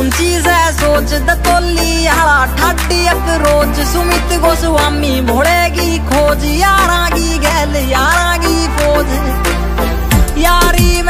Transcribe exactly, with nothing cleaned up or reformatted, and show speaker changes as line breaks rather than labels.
चीज है सोच दतोली आला ठाटी अक रोज सुमित गोस्वामी भोड़ेगी खोज यारा की गैल यारा की फौज यारी